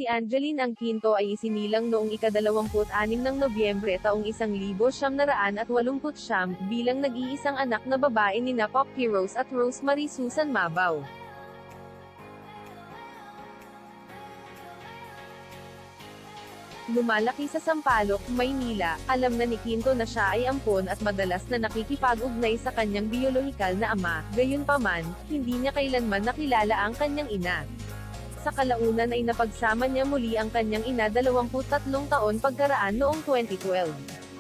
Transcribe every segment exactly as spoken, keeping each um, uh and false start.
Si Angeline ang Quinto ay isinilang noong ikadalawamput-anim ng Nobyembre taong isang libo siyam na raan at walumput siyam, bilang nag-iisang anak na babae nina Poppy Rose at Rosemary Susan Mabaw. Lumalaki sa Sampaloc, Maynila, alam na ni Quinto na siya ay ampon at madalas na nakikipag-ugnay sa kanyang biolohikal na ama, gayunpaman, hindi niya kailanman nakilala ang kanyang ina. Sa kalaunan ay napagsama niya muli ang kanyang ina dalawamput tatlong taon pagkaraan noong twenty twelve.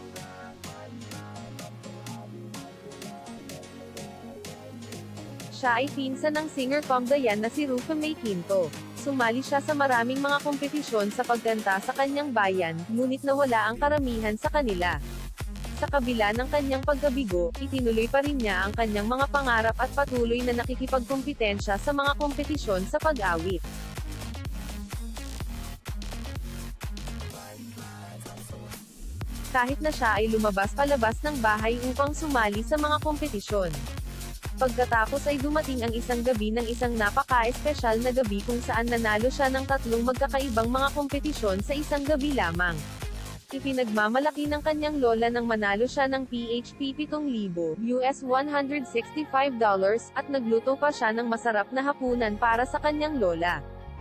Siya ay pinsan ng singer Comdayan na si Rufa May Quinto. Sumali siya sa maraming mga kompetisyon sa pagkanta sa kanyang bayan, ngunit nawala ang karamihan sa kanila. Sa kabila ng kanyang pagkabigo, itinuloy pa rin niya ang kanyang mga pangarap at patuloy na nakikipagkompetensya sa mga kompetisyon sa pag-awit. Kahit na siya ay lumabas palabas ng bahay upang sumali sa mga kompetisyon. Pagkatapos ay dumating ang isang gabi ng isang napaka-espesyal na gabi kung saan nanalo siya ng tatlong magkakaibang mga kompetisyon sa isang gabi lamang. Ipinagmamalaki ng kanyang lola nang manalo siya ng P H P pitong libo U S one hundred sixty-five dollars, at nagluto pa siya ng masarap na hapunan para sa kanyang lola.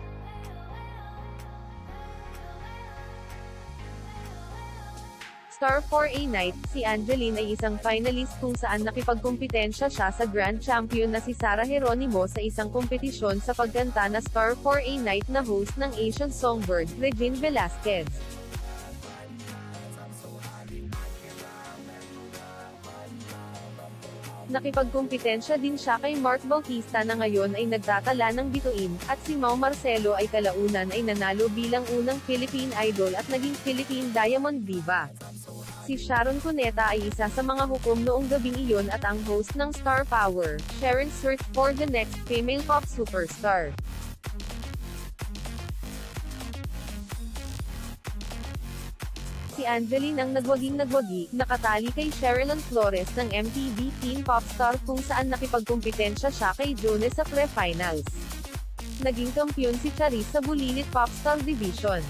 Star four A Night, si Angeline ay isang finalist kung saan nakipagkompetensya siya sa Grand Champion na si Sarah Geronimo sa isang kompetisyon sa pagkanta na Star four A Night na host ng Asian Songbird, Regine Velasquez. Nakipagkompetensya din siya kay Mark Bautista na ngayon ay nagtatala ng bituin, at si Mau Marcelo ay kalaunan ay nanalo bilang unang Philippine Idol at naging Philippine Diamond Diva. Si Sharon Cuneta ay isa sa mga hukom noong gabing iyon at ang host ng Star Power, Sharon Search for the Next Female Pop Superstar. Si Angeline ang nagwaging-nagwagi, nakatali kay Sherilyn Flores ng M T V Teen Pop Star kung saan nakipagkompetensya siya kay Jonas sa pre-finals. Naging kampiyon si Charis sa Bulilit Popstar Division.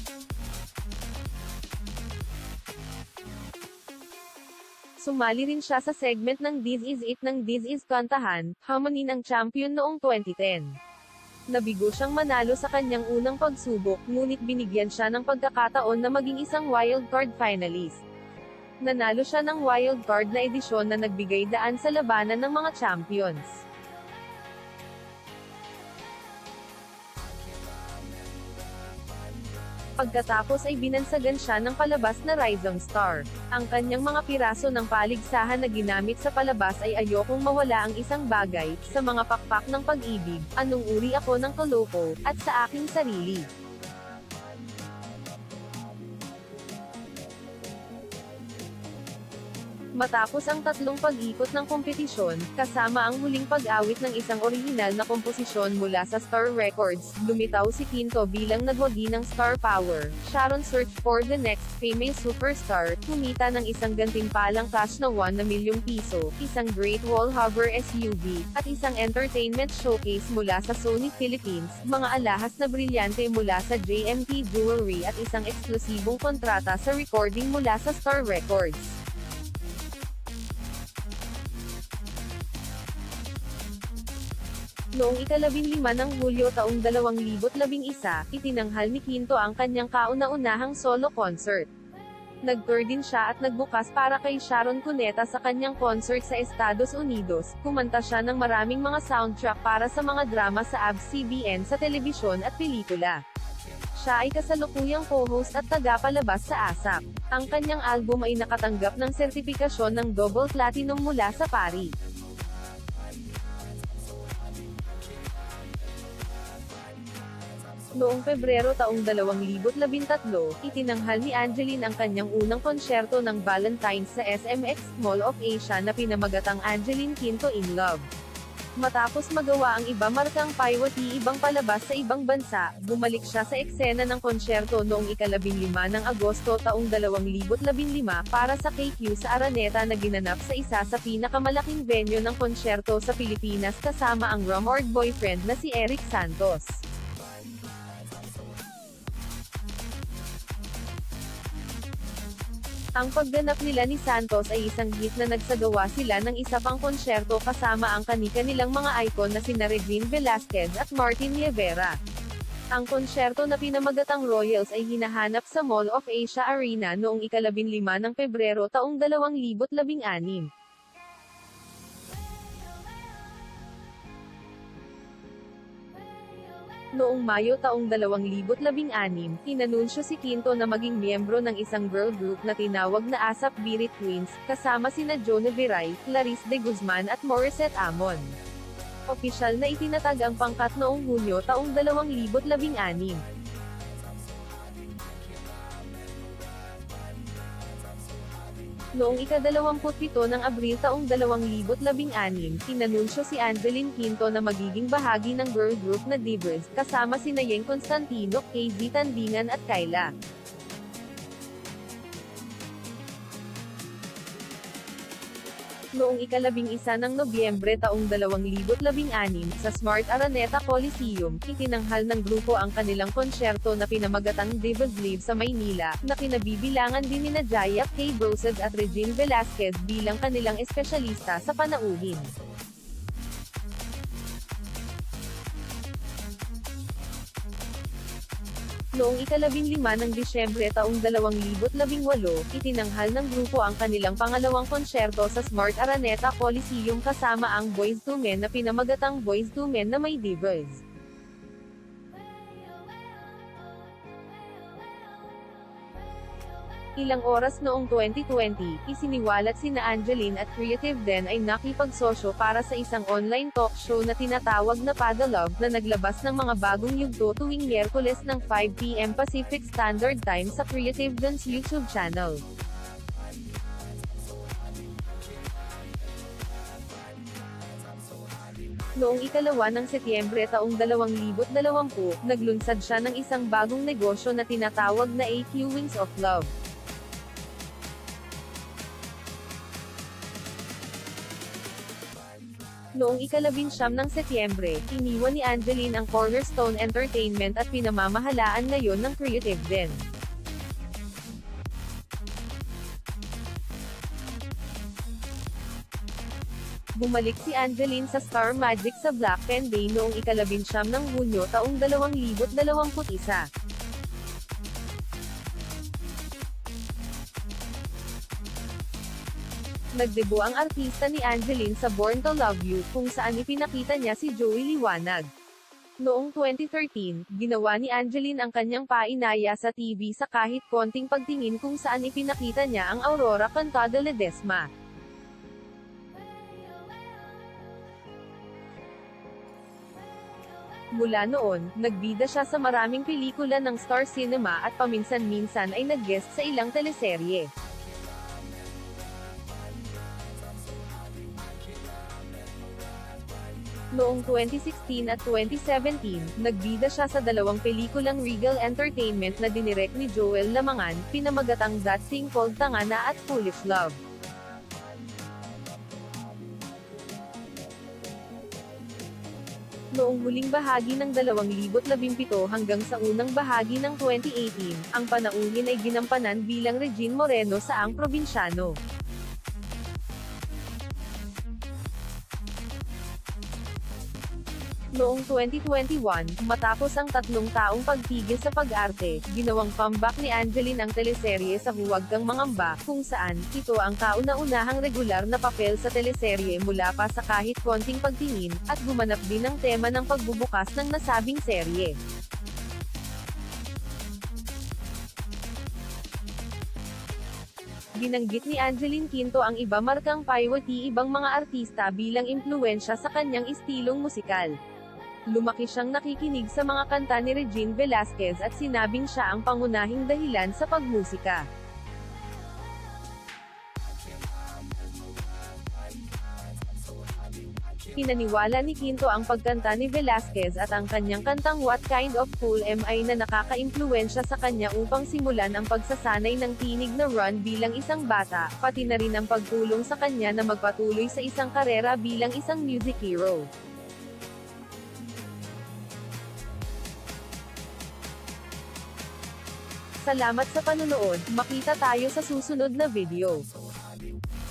Sumali rin siya sa segment ng This Is It ng This Is Kantahan, Harmony ng champion noong twenty ten. Nabigo siyang manalo sa kanyang unang pagsubok, ngunit binigyan siya ng pagkakataon na maging isang wildcard finalist. Nanalo siya ng wildcard na edisyon na nagbigay daan sa labanan ng mga champions. Pagkatapos ay binansagan siya ng palabas na Rising Star. Ang kanyang mga piraso ng paligsahan na ginamit sa palabas ay Ayokong Mawala ang Isang Bagay, Sa Mga Pakpak ng Pag-ibig, Anong Uri Ako ng Koloko, at Sa Aking Sarili. Matapos ang tatlong pag-ikot ng kompetisyon, kasama ang huling pag-awit ng isang orihinal na komposisyon mula sa Star Records, lumitaw si Quinto bilang nagwagi ng Star Power, Sharon Search for the Next Female Superstar, kumita ng isang gantimpalang cash na one na milyong piso, isang Great Wall Hover S U V, at isang entertainment showcase mula sa Sony Philippines, mga alahas na brilyante mula sa J M T Jewelry at isang eksklusibong kontrata sa recording mula sa Star Records. Noong ikalabing lima ng Hulyo taong dalawang libo't labing isa, itinanghal ni Quinto ang kanyang kauna-unahang solo concert. Nag-tour din siya at nagbukas para kay Sharon Cuneta sa kanyang concert sa Estados Unidos. Kumanta siya ng maraming mga soundtrack para sa mga drama sa A B S C B N sa telebisyon at pelikula. Siya ay kasalukuyang co-host at tagapalabas sa ASAP. Ang kanyang album ay nakatanggap ng sertipikasyon ng Double Platinum mula sa Pari. Noong Pebrero taong dalawang libo't labintatlo, itinanghal ni Angeline ang kanyang unang konsyerto ng Valentine's sa S M X Mall of Asia na pinamagatang Angeline Quinto in Love. Matapos magawa ang iba markang paiwati ibang palabas sa ibang bansa, bumalik siya sa eksena ng konsyerto noong ikalabing lima ng Agosto taong dalawang libo't labing lima para sa K Q sa Araneta na ginanap sa isa sa pinakamalaking venue ng konsyerto sa Pilipinas kasama ang rumored boyfriend na si Eric Santos. Ang pagganap nila ni Santos ay isang hit na nagsagawa sila ng isa pang konsyerto kasama ang kani-kanilang mga icon na sina Regine Velasquez at Martin Nievera. Ang konsyerto na pinamagatang Royals ay hinahanap sa Mall of Asia Arena noong ikalabinlima ng Pebrero taong dalawang libo't labing anim. Noong Mayo taong dalawang libo't labing anim, inanunsyo si Quinto na maging miyembro ng isang girl group na tinawag na ASAP Birit Twins, kasama sina Jonah Viray, Clarice de Guzman at Morissette Amon. Opisyal na itinatag ang pangkat noong Hunyo taong dalawang libo't labing anim. Noong ikadalawamputpito ng Abril taong dalawang libo't labing anim, inanunsyo si Angeline Quinto na magiging bahagi ng girl group na Divas, kasama sina Yeng Constantino, K Z Tandingan at Kyla. Noong ikalabing isa ng Nobyembre taong dalawang libo't labing anim, sa Smart Araneta Coliseum, itinanghal ng grupo ang kanilang konsyerto na pinamagatang Divas Live sa Maynila, na kinabibilangan din nina Jaya, Kay Brosed at Regine Velasquez bilang kanilang espesyalista sa panauhin. Noong ikalabinlima ng Disyembre taong dalawang libo't labing walo, itinanghal ng grupo ang kanilang pangalawang konsyerto sa Smart Araneta Coliseum kasama ang Boyz two Men na pinamagatang Boyz two Men na May Divas. Ilang oras noong twenty twenty, isiniwalat sina Angeline at Creative Den ay nakipagsosyo para sa isang online talk show na tinatawag na Pada Love na naglabas ng mga bagong yugto tuwing Miyerkules ng five p m Pacific Standard Time sa Creative Den's YouTube channel. Noong ikalawa ng Setyembre taong dalawang libo't dalawampu, naglunsad siya ng isang bagong negosyo na tinatawag na A Q Wings of Love. Noong ikalabinsyam ng Setyembre, iniwan ni Angeline ang Cornerstone Entertainment at pinamamahalaan ngayon ng Creative Den. Bumalik si Angeline sa Star Magic sa Black Pen Day noong ikalabinsyam ng Hunyo taong dalawang libo't dalawamput isa. Nagdebo ang artista ni Angeline sa Born to Love You, kung saan ipinakita niya si Joey Liwanag. Noong twenty thirteen, ginawa ni Angeline ang kanyang painaya sa T V sa kahit konting pagtingin kung saan ipinakita niya ang Aurora Cantada Ledesma. Mula noon, nagbida siya sa maraming pelikula ng Star Cinema at paminsan-minsan ay nag-guest sa ilang teleserye. Noong twenty sixteen at twenty seventeen, nagbida siya sa dalawang pelikulang Regal Entertainment na dinirek ni Joel Lamangan, pinamagatang That Thing Called Tangana at Foolish Love. Noong huling bahagi ng dalawang libo't labimpito hanggang sa unang bahagi ng twenty eighteen, ang panauhin ay ginampanan bilang Regine Moreno sa Ang Probinsyano. Noong twenty twenty-one, matapos ang tatlong taong pagtigil sa pag-arte, ginawang comeback ni Angeline ang teleserye sa Huwag Kang Mangamba, kung saan, ito ang kauna-unahang regular na papel sa teleserye mula pa sa kahit konting pagtingin, at gumanap din ang tema ng pagbubukas ng nasabing serye. Binanggit ni Angeline Quinto ang iba markang paywati ibang mga artista bilang impluwensya sa kanyang istilong musikal. Lumaki siyang nakikinig sa mga kanta ni Regine Velasquez at sinabing siya ang pangunahing dahilan sa pagmusika. Pinaniwala ni Quinto ang pagkanta ni Velasquez at ang kanyang kantang What Kind of Fool Am I na nakaka-impluwensya sa kanya upang simulan ang pagsasanay ng tinig na Run bilang isang bata, pati na rin ang pagtulong sa kanya na magpatuloy sa isang karera bilang isang music hero. Salamat sa panunood, makita tayo sa susunod na video.